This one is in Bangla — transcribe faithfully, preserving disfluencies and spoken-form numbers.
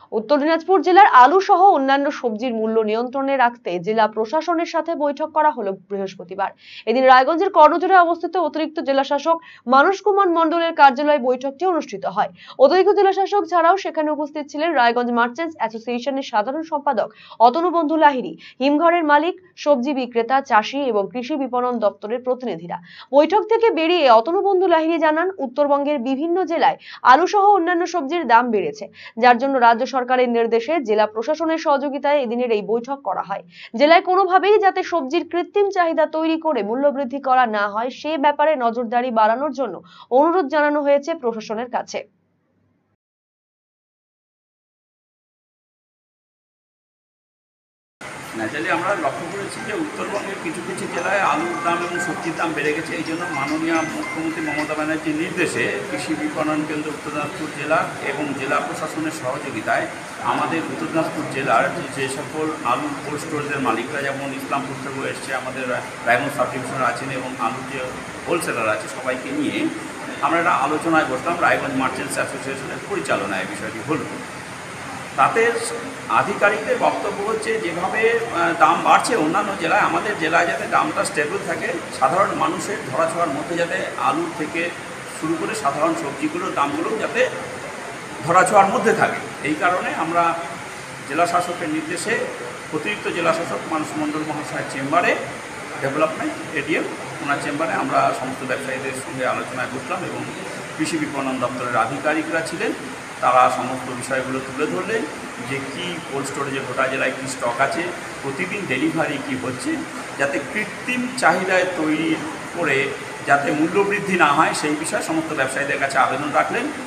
উত্তর দিনাজপুর জেলার আলু সহ অন্যান্য সবজির মূল্য নিয়ন্ত্রণে রাখতে জেলা প্রশাসনের সাথে বৈঠক করা হলো বৃহস্পতিবার। এদিন রায়গঞ্জের কর্ণজোরে অবস্থিত অতিরিক্ত জেলাশাসক মানস কুমার মণ্ডলের কার্যালয়ে বৈঠকটি অনুষ্ঠিত হয়। অতিরিক্ত জেলাশাসক ছাড়াও সেখানে উপস্থিত ছিলেন রায়গঞ্জ মার্চেন্টস অ্যাসোসিয়েশনের সাধারণ সম্পাদক অতনু বন্ধু লাহিড়ী, হিমঘরের মালিক, সবজি বিক্রেতা, চাষি এবং কৃষি বিপণন দপ্তরের প্রতিনিধিরা। বৈঠক থেকে বেরিয়ে অতনু বন্ধু লাহিড়ী জানান, উত্তরবঙ্গের বিভিন্ন জেলায় আলু সহ অন্যান্য সবজির দাম বেড়েছে, যার জন্য রাজ্য সরকারের নির্দেশে জেলা প্রশাসনের সহযোগিতায় এদিনের এই বৈঠক করা হয়। জেলায় কোনোভাবেই যাতে সবজির কৃত্রিম চাহিদা তৈরি করে মূল্য বৃদ্ধি করা না হয় সে ব্যাপারে নজরদারি বাড়ানোর জন্য অনুরোধ জানানো হয়েছে প্রশাসনের কাছে। ন্যাচারালি আমরা লক্ষ্য করেছি যে উত্তরবঙ্গের কিছু কিছু জেলায় আলুর দাম এবং সবজির দাম বেড়ে গেছে। এই জন্য মাননীয় মুখ্যমন্ত্রী মমতা ব্যানার্জির নির্দেশে কৃষি বিপণন কেন্দ্র উত্তর দিনাজপুর জেলা এবং জেলা প্রশাসনের সহযোগিতায় আমাদের উত্তর দিনাজপুর জেলার যে সকল আলু কোল্ড স্টোরেজের মালিকরা, যেমন ইসলামপুর থেকে এসছে, আমাদের রায়গঞ্জ সাব ডিভিশনার আছেন এবং আলুর যে হোলসেলার আছে, সবাইকে নিয়ে আমরা একটা আলোচনায় বসলাম। রায়গঞ্জ মার্চেন্টস অ্যাসোসিয়েশনের পরিচালনায় বিষয়টি হলো। তাতে আধিকারিকদের বক্তব্য হচ্ছে, যেভাবে দাম বাড়ছে অন্যান্য জেলায়, আমাদের জেলায় যাতে দামটা স্টেবল থাকে, সাধারণ মানুষের ধরাছোঁয়ার মধ্যে যাতে আলু থেকে শুরু করে সাধারণ সবজিগুলোর দামগুলো যাতে ধরাছোঁয়ার মধ্যে থাকে। এই কারণে আমরা জেলা শাসকের নির্দেশে অতিরিক্ত জেলা শাসক মানস মণ্ডল মহাশয়ের চেম্বারে, ডেভেলপমেন্ট এডিএম ওনার চেম্বারে আমরা সমস্ত ব্যবসায়ীদের সঙ্গে আলোচনায় বসলাম এবং কৃষি বিপণন দপ্তরের আধিকারিকরা ছিলেন। তারা সমস্ত বিষয়গুলো তুলে ধরলেন যে কী কোল্ড স্টোরেজে গোটা জেলায় কী স্টক আছে, প্রতিদিন ডেলিভারি কী হচ্ছে, যাতে কৃত্রিম চাহিদায় তৈরি করে যাতে মূল্যবৃদ্ধি না হয় সেই বিষয়ে সমস্ত ব্যবসায়ীদের কাছে আবেদন রাখলেন।